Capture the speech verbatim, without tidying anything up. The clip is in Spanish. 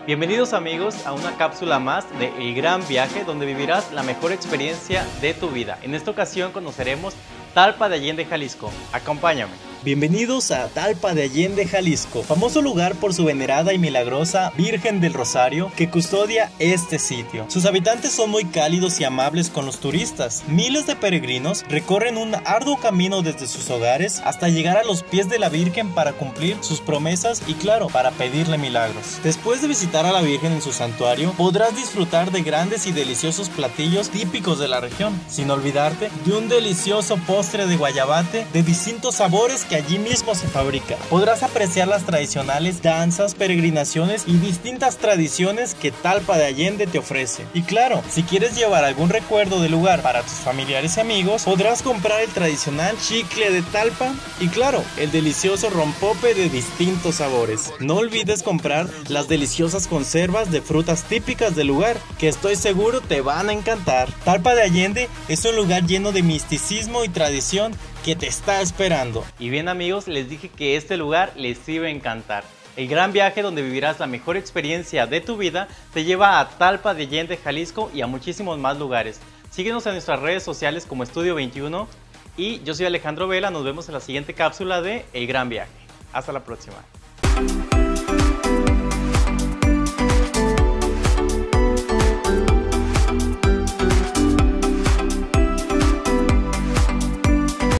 Bienvenidos amigos a una cápsula más de El Gran Viaje, donde vivirás la mejor experiencia de tu vida. En esta ocasión conoceremos Talpa de Allende, Jalisco. Acompáñame. Bienvenidos a Talpa de Allende, Jalisco, famoso lugar por su venerada y milagrosa Virgen del Rosario que custodia este sitio. Sus habitantes son muy cálidos y amables con los turistas. Miles de peregrinos recorren un arduo camino desde sus hogares hasta llegar a los pies de la Virgen para cumplir sus promesas y, claro, para pedirle milagros. Después de visitar a la Virgen en su santuario, podrás disfrutar de grandes y deliciosos platillos típicos de la región, sin olvidarte de un delicioso postre de guayabate de distintos sabores que allí mismo se fabrica. Podrás apreciar las tradicionales danzas, peregrinaciones y distintas tradiciones que Talpa de Allende te ofrece. Y claro, si quieres llevar algún recuerdo del lugar para tus familiares y amigos, podrás comprar el tradicional chicle de Talpa y, claro, el delicioso rompope de distintos sabores. No olvides comprar las deliciosas conservas de frutas típicas del lugar, que estoy seguro te van a encantar. Talpa de Allende es un lugar lleno de misticismo y tradición que te está esperando. Y bien amigos, les dije que este lugar les iba a encantar. El Gran Viaje, donde vivirás la mejor experiencia de tu vida, te lleva a Talpa de Allende, Jalisco, y a muchísimos más lugares. Síguenos en nuestras redes sociales como Estudio veintiuno y yo soy Alejandro Vela. Nos vemos en la siguiente cápsula de El Gran Viaje. Hasta la próxima.